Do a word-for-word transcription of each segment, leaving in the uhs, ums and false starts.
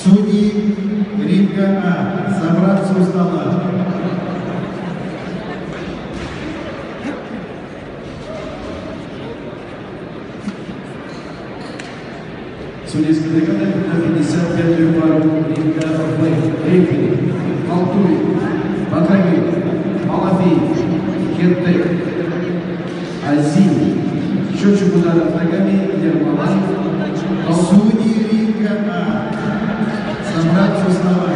Судьи ринга А. Собраться у стола. Судейская бригада на пятьдесят пятую пару ринга Б. Рефери. Алтуй. Батраги. Малафей. Хендек. Азин. Счетчик ударов ногами. Ермолаев. Судьи ринга А. Собраться у стола.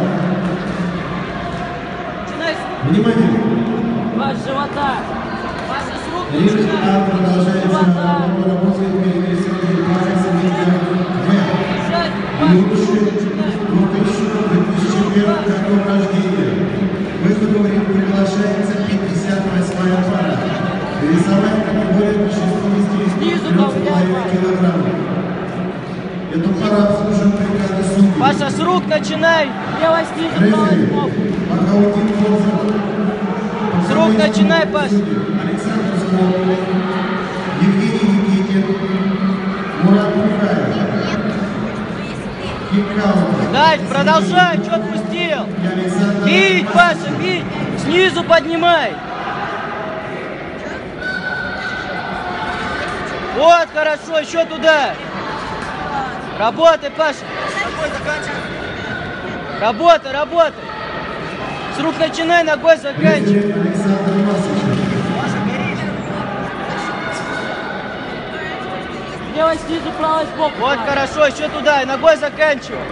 Внимание! Ваш живота! Ваши с рук Режим А продолжается. Работает перенесенный палец ринга В. Юноши две тысячи первого года рождения. Выходу в ринг приглашается пятьдесят восьмая пара. Весовая категория шестьдесят три с половиной килограммов. Эту пару обслуживает бригада судей. Паша, с рук начинай! Левой снизу, правой сбоку. С рук начинай, Паша! Александр Сколкович, Евгений Никитин, Мурат Мухаев. Дальше, продолжай, что отпустил? Бить, Паша, бить! Снизу поднимай! Вот, хорошо, еще туда! Работай, Паша! Работай, работай! С рук начинай, ногой заканчивай! Левой снизу, правой сбоку! Вот, хорошо, еще туда, и ногой заканчивай!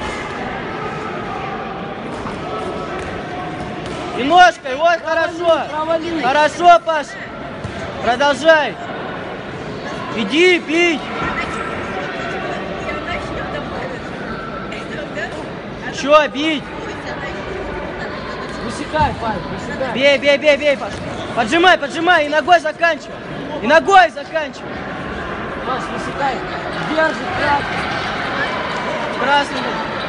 И ножкой, вот, хорошо! Хорошо, Паша! Продолжай! Иди, бить! Еще бить! Высекай, Паша, высекай! Бей, бей, бей, бей, Паша! Поджимай, поджимай, и ногой заканчивай! И ногой заканчивай! Паша, высекай! Держи, красный! Красный!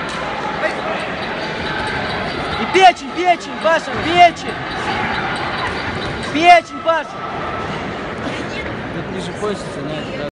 И печень, печень, Паша, печень! Печень, Паша! Тут ниже пояса, знаешь.